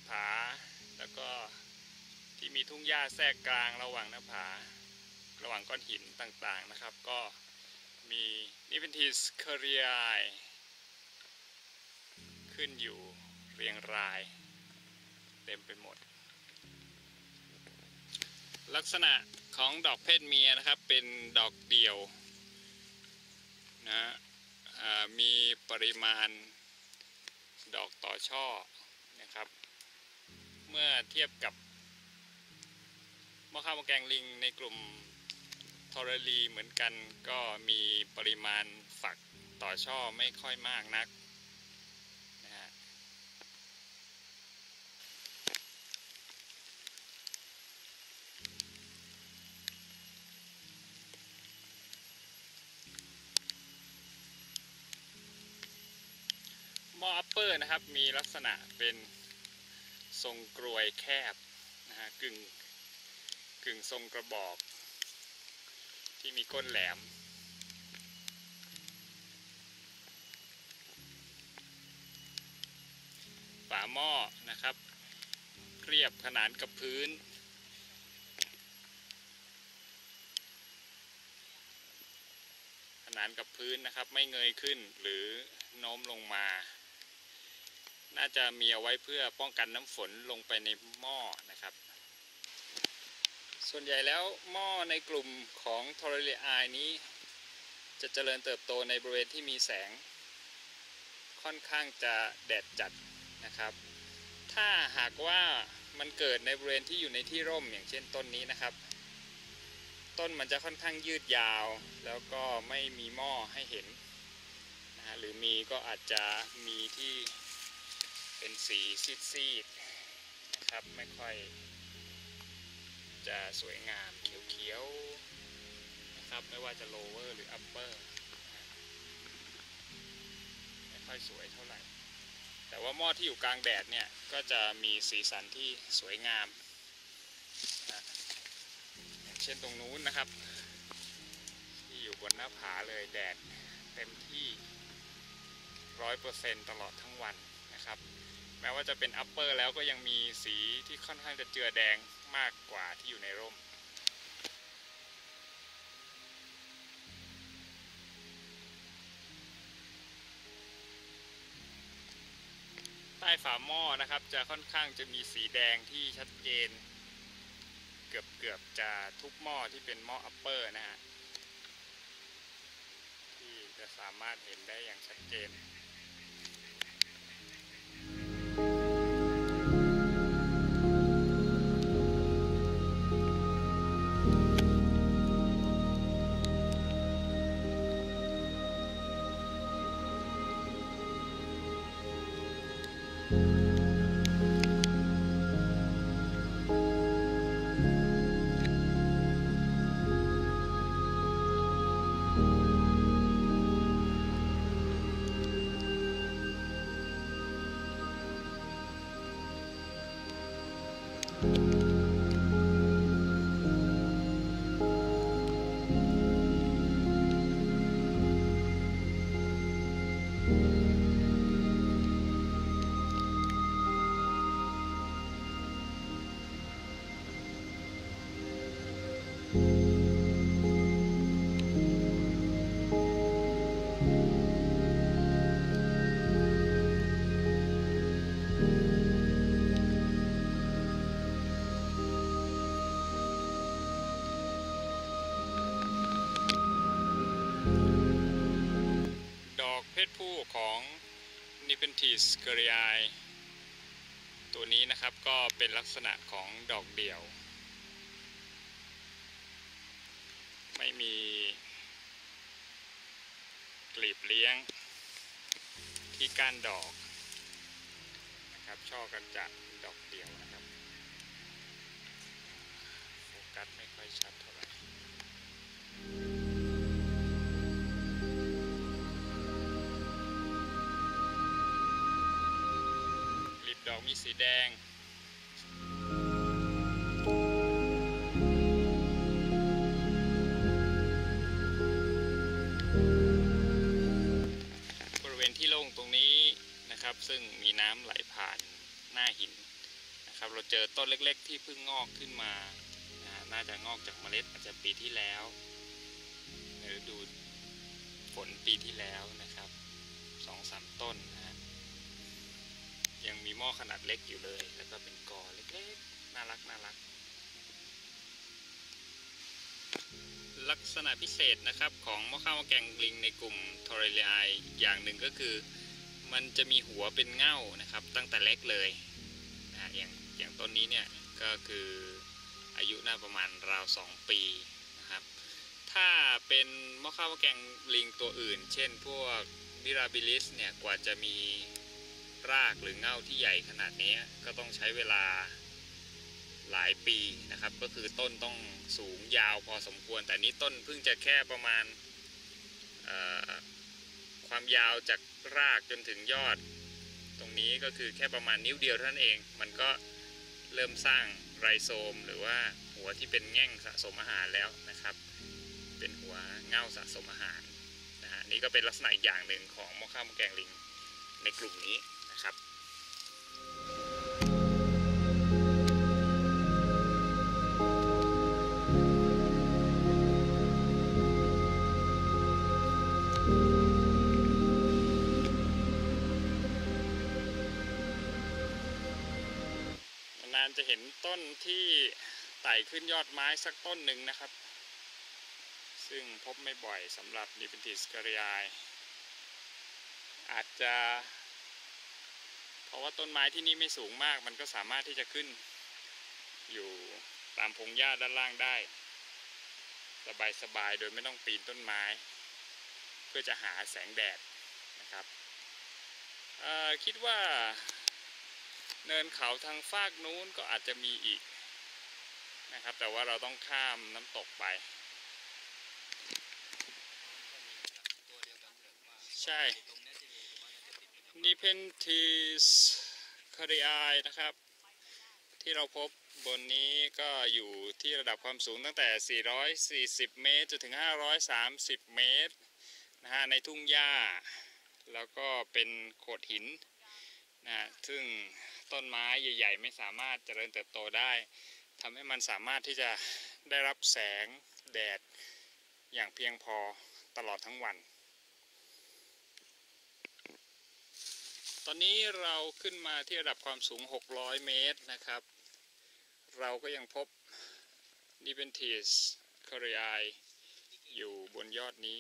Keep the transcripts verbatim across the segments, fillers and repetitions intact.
ผาแล้วก็ที่มีทุ่งหญ้าแทรกกลางระหว่างหน้าผาระหว่างก้อนหินต่างๆนะครับก็มีนิเพนทิสเคอรีไอขึ้นอยู่เรียงรายเต็มไปหมดลักษณะของดอกเพศเมียนะครับเป็นดอกเดี่ยวนะมีปริมาณดอกต่อช่อนะครับเมื่อเทียบกับมะขามแกงลิงในกลุ่มทอร์รีเหมือนกันก็มีปริมาณฝักต่อช่อไม่ค่อยมากนักนะฮะมออัปเปอร์นะครับมีลักษณะเป็นทรงกรวยแคบนะฮะกึ่งกึ่งทรงกระบอกที่มีก้นแหลมฝาหม้อนะครับเรียบขนานกับพื้นขนานกับพื้นนะครับไม่เงยขึ้นหรือโน้มลงมาน่าจะมีเอาไว้เพื่อป้องกันน้ำฝนลงไปในหม้อนะครับส่วนใหญ่แล้วหม้อในกลุ่มของทอร์เรียนี้จะเจริญเติบโตในบริเวณที่มีแสงค่อนข้างจะแดดจัดนะครับถ้าหากว่ามันเกิดในบริเวณที่อยู่ในที่ร่มอย่างเช่นต้นนี้นะครับต้นมันจะค่อนข้างยืดยาวแล้วก็ไม่มีหม้อให้เห็นนะฮะหรือมีก็อาจจะมีที่เป็นสีซีดๆนะครับไม่ค่อยจะสวยงามเขียวๆนะครับไม่ว่าจะ lower หรือ upper ไม่ค่อยสวยเท่าไหร่แต่ว่าหม้อที่อยู่กลางแดดเนี่ยก็จะมีสีสันที่สวยงามนะอย่างเช่นตรงนู้นนะครับที่อยู่บนหน้าผาเลยแดดเต็มที่ ร้อยเปอร์เซ็นต์ ตลอดทั้งวันนะครับแม้ว่าจะเป็น upper แล้วก็ยังมีสีที่ค่อนข้างจะเจือแดงมากกว่าที่อยู่ในร่มใต้ฝาหม้อนะครับจะค่อนข้างจะมีสีแดงที่ชัดเจนเกือบเกือบจะทุกหม้อที่เป็นหม้อ upper นะฮะที่จะสามารถเห็นได้อย่างชัดเจนเพศผู้ของ Nepenthes currii ตัวนี้นะครับก็เป็นลักษณะของดอกเดี่ยวไม่มีกลีบเลี้ยงที่ก้านดอกนะครับช่อกันจะดอกเดี่ยวนะครับโฟกัสไม่ค่อยชัดเท่าไหร่ดอกมีสีแดงบริเวณที่โล่งตรงนี้นะครับซึ่งมีน้ำไหลผ่านหน้าหินนะครับเราเจอต้นเล็กๆที่เพิ่งงอกขึ้นมานะน่าจะงอกจากเมล็ดอาจจะปีที่แล้วในฤดูฝนปีที่แล้วนะครับสองสามต้นนะฮะยังมีหม้อขนาดเล็กอยู่เลยแล้วก็เป็นกอเล็กๆน่ารักน่ารักลักษณะพิเศษนะครับของมะข้าวมะแกงลิงในกลุ่มทอริเลียอย่างหนึ่งก็คือมันจะมีหัวเป็นเง่านะครับตั้งแต่เล็กเลยนะอย่างอย่างต้นนี้เนี่ยก็คืออายุน่าประมาณราวสองปีนะครับถ้าเป็นมะข้าวมะแกงลิงตัวอื่นเช่นพวกมิราบิลิสเนี่ยกว่าจะมีรากหรือเง่าที่ใหญ่ขนาดนี้ก็ต้องใช้เวลาหลายปีนะครับก็คือต้นต้องสูงยาวพอสมควรแต่นี้ต้นเพิ่งจะแค่ประมาณความยาวจากรากจนถึงยอดตรงนี้ก็คือแค่ประมาณนิ้วเดียวเท่านั้นเองมันก็เริ่มสร้างไรโซมหรือว่าหัวที่เป็นแง่งสะสมอาหารแล้วนะครับเป็นหัวเง่าสะสมอาหารนะฮะนี่ก็เป็นลักษณะอีกอย่างหนึ่งของมะข้าวมะแกงลิงในกลุ่มนี้นะครับนานจะเห็นต้นที่ไต่ขึ้นยอดไม้สักต้นหนึ่งนะครับซึ่งพบไม่บ่อยสำหรับนิเพนทิสกาเรียอาจจะเพราะว่าต้นไม้ที่นี่ไม่สูงมากมันก็สามารถที่จะขึ้นอยู่ตามพงหญ้าด้านล่างได้สบายๆโดยไม่ต้องปีนต้นไม้เพื่อจะหาแสงแดดนะครับคิดว่าเนินเขาทางฟากนู้นก็อาจจะมีอีกนะครับแต่ว่าเราต้องข้ามน้ำตกไปใช่นิเพนทิสคาริไอนะครับที่เราพบบนนี้ก็อยู่ที่ระดับความสูงตั้งแต่สี่ร้อยสี่สิบเมตรจนถึงห้าร้อยสามสิบเมตรนะฮะในทุ่งหญ้าแล้วก็เป็นโขดหินนะซึ่งต้นไม้ใหญ่ๆไม่สามารถเจริญเติบโตได้ทำให้มันสามารถที่จะได้รับแสงแดดอย่างเพียงพอตลอดทั้งวันตอนนี้เราขึ้นมาที่ระดับความสูงหกร้อยเมตรนะครับเราก็ยังพบนิเพนทิสคาริไออยู่บนยอดนี้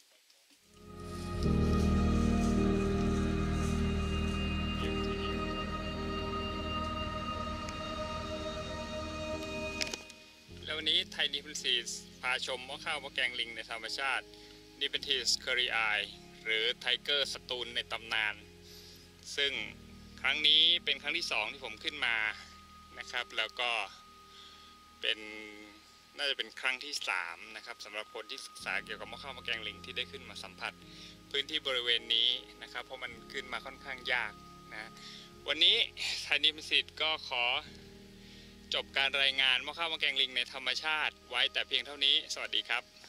แล้ววันนี้ไทยนิเพนทิสพาชมมะข้าวมะแกงลิงในธรรมชาตินิเพนทิสคาริไอหรือไทเกอร์สตูลในตำนานซึ่งครั้งนี้เป็นครั้งที่สองที่ผมขึ้นมานะครับแล้วก็เป็นน่าจะเป็นครั้งที่สามนะครับสำหรับคนที่ศึกษาเกี่ยวกับมะข้าวมะแกงลิงที่ได้ขึ้นมาสัมผัสพื้นที่บริเวณนี้นะครับเพราะมันขึ้นมาค่อนข้างยากนะวันนี้ไทยนิเพนทิสก็ขอจบการรายงานมะข้าวมะแกงลิงในธรรมชาติไว้แต่เพียงเท่านี้สวัสดีครับ